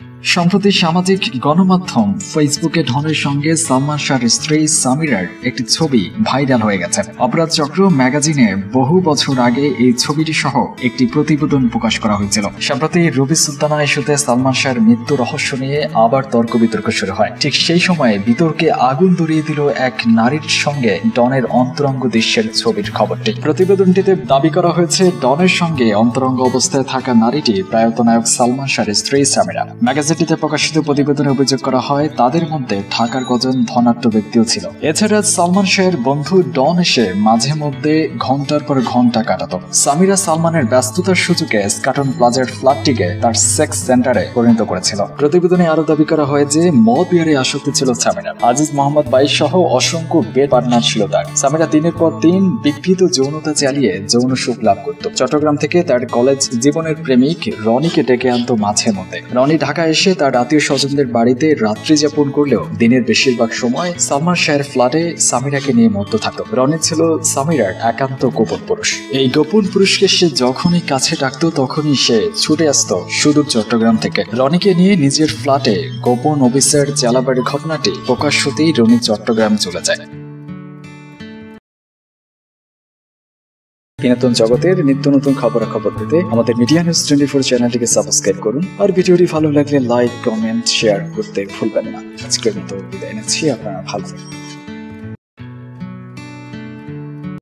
সম্প্রতি সামাজিক গণমাধ্যম ফেসবুকে ডনের সঙ্গে সালমান শাহর স্ত্রী সামিরার একটি ছবি ভাইরাল হয়ে গেছে। অপরাধ চক্র ম্যাগাজিনে বহু বছর আগে এই ছবিটি সহ একটি প্রতিবেদন প্রকাশ করা হয়েছিল। সম্প্রতি রুবি সুলতানা ইস্যুতে সালমান শাহর মৃত্যু রহস্য নিয়ে আবার তর্ক বিতর্ক শুরু হয়। ঠিক সেই সময়ে বিতর্কে আগুন ধরিয়ে দিল এক নারীর সঙ্গে ডনের অন্তরঙ্গ দৃশ্যের ছবির খবরটি। প্রতিবেদনটিতে দাবি করা হয়েছে ডনের সঙ্গে অন্তরঙ্গ অবস্থায় থাকা নারীটি প্রয়াত নায়ক সালমান শাহর স্ত্রী সামিরা। ম্যাগাজিনটিতে প্রকাশিত প্রতিবেদনে অভিযোগ করা হয় তাদের মধ্যে ঢাকার কজন ধনাঢ্য ব্যক্তিও ছিল। এছাড়া সালমান শাহের বন্ধু ডন এসে মাঝে মধ্যে ঘন্টার পর ঘন্টা কাটাতো। সামিরা সালমানের ব্যস্ততার সুযোগে স্কাটন প্লাজার ফ্ল্যাটটিকে তার সেক্স সেন্টারে পরিণত করেছিল। প্রতিবেদনে আরো দাবি করা হয় যে মদ বিয়ারে আসক্তি ছিল সামিরা। আজিজ মোহাম্মদ বাইশ সহ অসংখ্য বেড পার্টনার ছিল তার। সামিরা দিনের পর দিন বিকৃত যৌনতা চালিয়ে যৌন সুখ লাভ করত। চট্টগ্রাম থেকে তার কলেজ জীবনের প্রেমিক রনিকে ডেকে আনতো মাঝে মধ্যে। রনি ঢাকা এসে তার আত্মীয় স্বজনদের বাড়িতে রাত্রি যাপন করলেও দিনের বেশিরভাগ সময় সালমান শাহের ফ্ল্যাটে সামিরাকে নিয়ে মত্ত থাকত। রনি ছিল সামিরার একান্ত গোপন পুরুষ। এই গোপন পুরুষকে সে যখনই কাছে ডাকতো তখনই সে ছুটে আসতো সুদূর চট্টগ্রাম থেকে। রনিকে নিয়ে নিজের ফ্ল্যাটে গোপন অফিসার চালাবার ঘটনাটি প্রকাশ হতেই রনি চট্টগ্রাম চলে যায়। বিনোদন জগতের নিত্য নতুন খবরাখবর পেতে আমাদের মিডিয়া নিউজ 24 চ্যানেলটিকে সাবস্ক্রাইব করুন আর ভিডিওটি ভালো লাগলে লাইক, কমেন্ট, শেয়ার করতে ভুলবেন না। আজকের মতো বিদায় নিচ্ছি, আপনারা ভালো থাকুন।